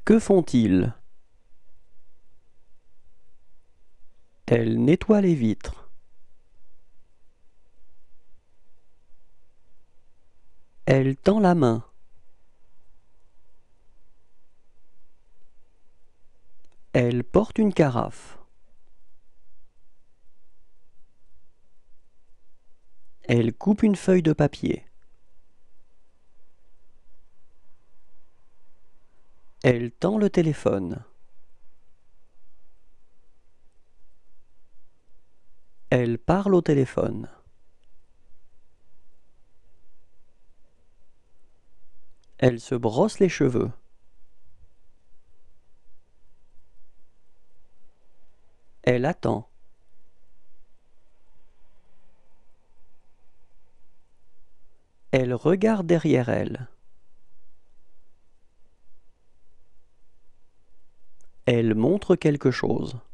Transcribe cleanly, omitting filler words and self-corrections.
Que font-ils? Elle nettoie les vitres. Elle tend la main. Elle porte une carafe. Elle coupe une feuille de papier. Elle tend le téléphone. Elle parle au téléphone. Elle se brosse les cheveux. Elle attend. Elle regarde derrière elle. Elle montre quelque chose.